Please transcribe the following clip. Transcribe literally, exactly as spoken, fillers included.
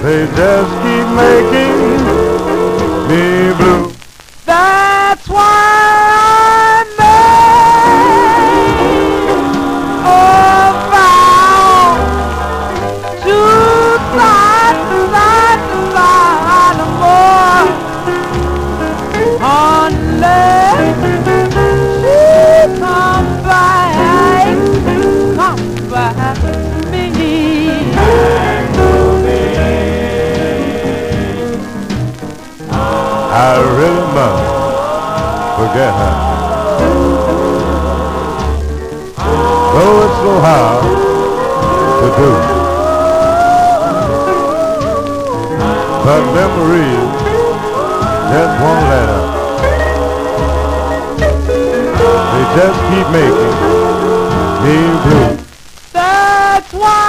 They just keep making me blue. That's why I made a vow to fight, fight, fight more unless she come back, come back me. I really must forget her. Though it's so hard to do. But memories just won't let her. They just keep making me blue. That's why